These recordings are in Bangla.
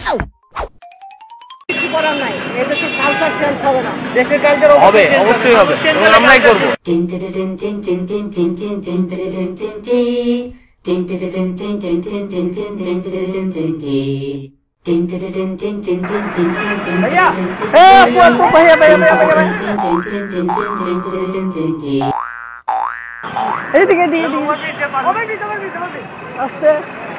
কিছু করার নাই, এই দেশের কালচার চেঞ্জ হবে না। দেশের কালচার হবে, অবশ্যই হবে, এবং আমরাই করব। এইদিকে আস্তে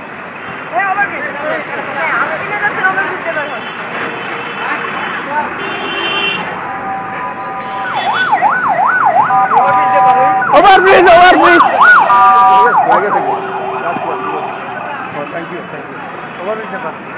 overbridge overbridge thank you overbridge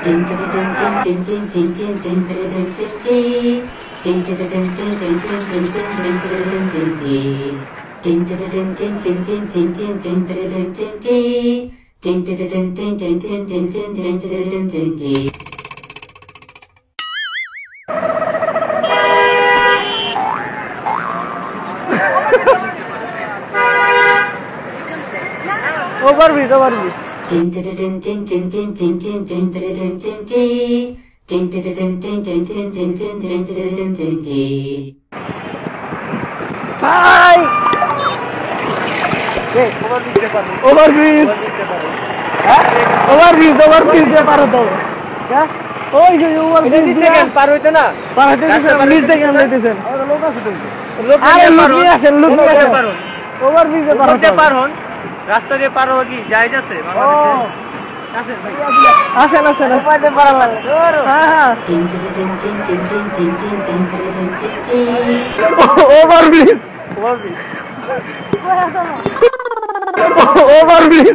overbridge overbridge ভাই ওভারব্রিজ ওভারব্রিজ ওভারব্রিজ দিয়ে পার হতে হবে। ওই যে ওভারব্রিজ পার হইতে না, পার হতে ব্রিজ থেকে নাইতেছেন। লোক আছে তো, আরে লোক নিয়ে আসেন, লোক নিয়ে আসেন। ওভারব্রিজে পার হতে পার হন, রাস্তা দিয়ে পার হওয়া কি জায়েজ আছে বাংলাদেশে? আসেন আসেন উপায়তে পারা লাগে। হ্যাঁ ওভারব্রিজ ওভারব্রিজ ওভারব্রিজ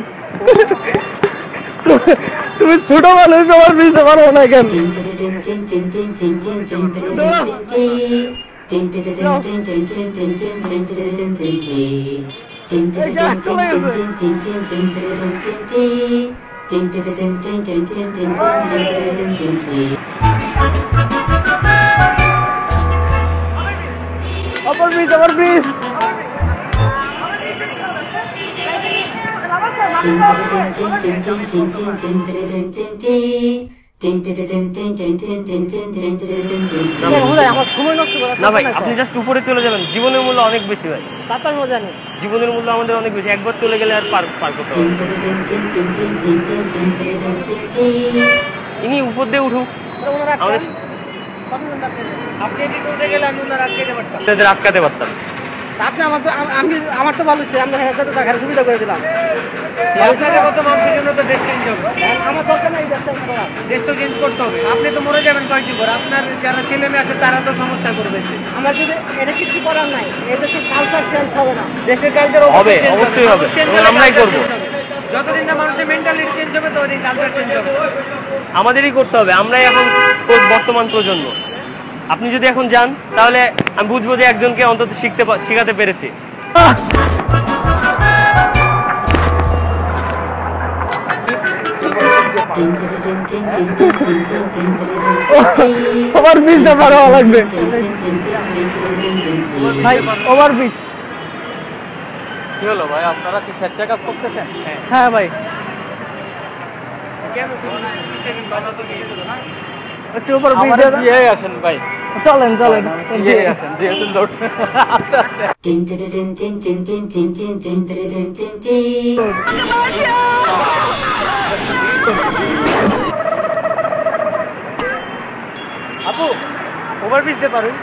তুমি ছোট মানুষ ওভারব্রিজে পারো না কেন? ওভারব্রিজ ওভারব্রিজ না ভাই, আপনি জাস্ট উপরে চলে যাবেন। জীবনের মূল্য অনেক বেশি ভাই, তার মজা নেই। জীবনের মূল্য আমাদের অনেক বেশি, একবার চলে গেলে আর পার করতে হবে। ইনি উপর দিয়ে উঠুক, আপনি এদিক উঠে গেলে আমি ওনার আটকাতে পারতাম। আপনি আমার তো ভালো ছিল, আমরা দেখার সুবিধা করে দিলাম। কত মানুষের জন্য তো দেশ চেঞ্জ হবে, আমার দরকার নেই দেশ তো চেঞ্জ করতে হবে। আপনি তো মরে যাবেন কয়েকদিন পর, আপনার যারা ছেলে মেয়ে আছে তারা তো সমস্যা করবে। আমার যদি এটা কিছু করার নাই, এই দেশের কালচার চেঞ্জ হবে না। দেশের কালচার হবে, অবশ্যই হবে, এবং আমরাই করবো। যতদিন না মানুষের মেন্টালিটি চেঞ্জ হবে ততদিন কালচার চেঞ্জ হবে। আমাদেরই করতে হবে, আমরাই এখন বর্তমান প্রজন্ম। আপনি যদি এখন যান তাহলে আমি বুঝবো যে একজনকে অন্তত শিখাতে পেরেছি। ওভারব্রিজটা পার হওয়া লাগবে ভাই। ওভারব্রিজ কি হলো ভাই, আপনারা কি স্বেচ্ছা কাজ করতেছেন? হ্যাঁ ভাই, একটু ওভারব্রিজ দিয়ে আসেন ভাই, চলেন চলেন দিয়ে আসেন, যেহেতু লোড। আপু ওভারব্রিজ দিতে পারুন।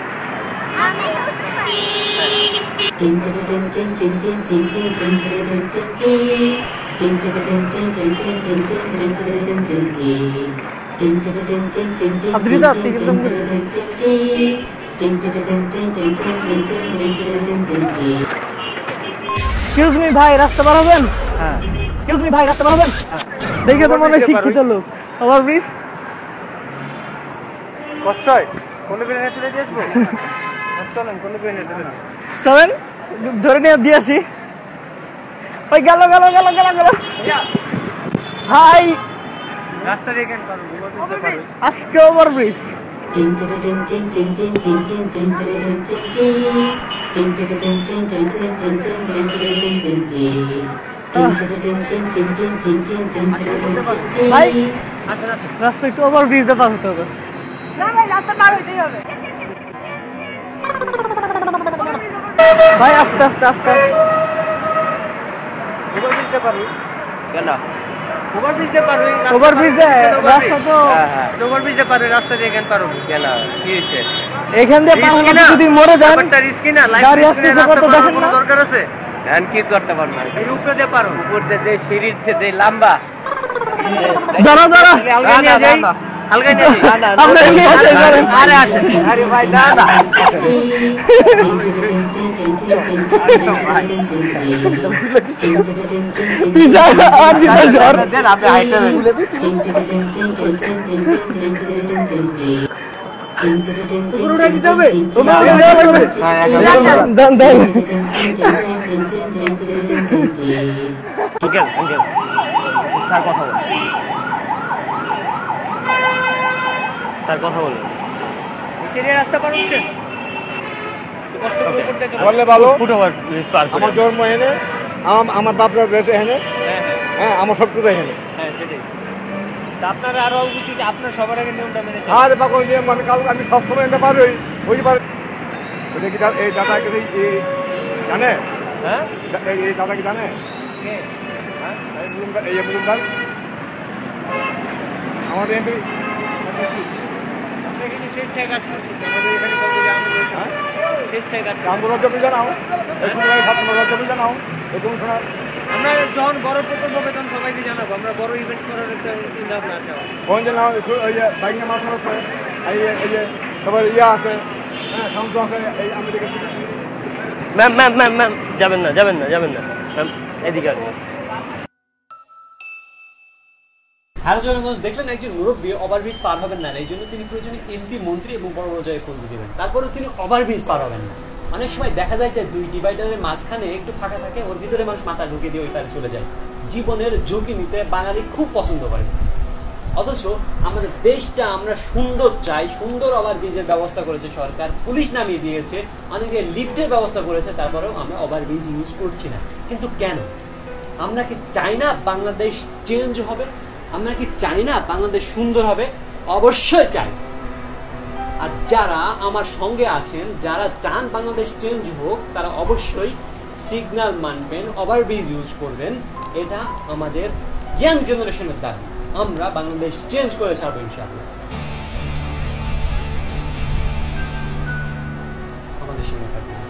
এক্সকিউজ মি ভাই, রাস্তা পার হবেন? হ্যাঁ এক্সকিউজ মি ভাই, রাস্তা পার হবেন? দেখে তো মনে শিক্ষিত লোক। ওভারব্রিজ কষ্ট হয়, কোলে বেড়ে চলে দিয়ে আসবো। চলেন কোলে বেড়ে চলেন, ধরে নিয়ে দিয়ে আসি। ওই গেল গেল গেল গেল গেল ভাই, রাস্তা দিয়ে কেন আজকে ওভারব্রিজ। ভাই রাস্তা একটু ওভার ব্রিজটা পার হতে হবে। ভাই আস্তে আস্তে আস্তে ওভারব্রিজে রাস্তা তো রাস্তা দিয়ে এখানে পারো কেন কি হয়েছে এখান দিয়ে পার হলে যদি মরে যান গাড়ি আসতেছে কত দেখেন না দরকার আছে ধ্যান কি করতে পারবো না এই উপরে দিয়ে পারো উপর দিয়ে যে সিঁড়ির যে লম্বা যারা যারা হালকা নিয়ে যাই হালকা নিয়ে যাই না আমরা এগিয়ে আসতে পারেন। আরে আসে আরে ভাই না না পিছায় আর পিছায় ঝড়। দেন আপনি হাইটে পুরোটা দিতে হবে? দেন দেন। আঙ্কেল আঙ্কেল স্যার কথা বল স্যার কথা বল রাস্তা পার হচ্ছে বললে ভালো ফুটওভার পার করে আমার জন্ম এখানে আমার বাপরা রয়েছে এখানে হ্যাঁ আমার সব কিছু এখানে হ্যাঁ সেটাই তা আপনারা আরো উচিত আপনার সবার আগে নিয়মটা মেনে চলুন আরে বাবা ওই নিয়ম মানে কাল আমি সবসময় এনে পারি ওই বার ওই কি এই দাদা কি জানে হ্যাঁ এই দাদা কি জানে কে হ্যাঁ এই মুলুমদার আমাদের এমপি আপনি এখানে স্বেচ্ছায় কাজ করতেছেন আমাদের এখানে বলতে যে আমরা স্বেচ্ছায় কাজ আন্দোলন জমি জানাও এই সময় ছাত্র জমি জানাও এই কোন শোনা আমরা যখন বড় প্রকল্প হবে তখন সবাইকে জানাবো আমরা বড় ইভেন্ট করার একটা চিন্তা ভাবনা আছে কোন জানাও ওই যে বাইকের মাথা আছে এই যে সবার ইয়া আছে হ্যাঁ সংস্থা আছে এই America ma'am ma'am ma'am ma'am যাবেন না যাবেন না যাবেন না ম্যাম এদিকে আসুন হ্যালো জনগণ, দেখলেন একজন মুরব্বী ওভারব্রিজ পার হবেন না, এই জন্য তিনি প্রয়োজনে এমপি মন্ত্রী এবং বড় বড় জায়গায় ফোন দিবেন, তারপরেও তিনি ওভারব্রিজ পার হবেন না। অনেক সময় দেখা যায় যে দুই ডিভাইডারের মাঝখানে একটু ফাঁকা থাকে, ওর ভিতরে মানুষ মাথা ঢুকে দিয়ে ওই পারে চলে যায়। জীবনের ঝুঁকি নিতে বাঙালি খুব পছন্দ করে, অথচ আমাদের দেশটা আমরা সুন্দর চাই, সুন্দর ওভারব্রিজের ব্যবস্থা করেছে সরকার, পুলিশ নামিয়ে দিয়েছে, অনেকে লিফটের ব্যবস্থা করেছে, তারপরেও আমরা ওভারব্রিজ ইউজ করছি না। কিন্তু কেন? আমরা কি চাই না বাংলাদেশ চেঞ্জ হবে? আমরা কি চাই না বাংলাদেশ সুন্দর হবে? অবশ্যই চাই। আর যারা আমার সঙ্গে আছেন, যারা চান বাংলাদেশ চেঞ্জ হোক, তারা অবশ্যই সিগন্যাল মানবেন, ওভারব্রিজ ইউজ করবেন। এটা আমাদের ইয়াং জেনারেশনের দাবি। আমরা বাংলাদেশ চেঞ্জ করে ছাড়বো ইনশাআল্লাহ। আমাদের সঙ্গে থাকবেন।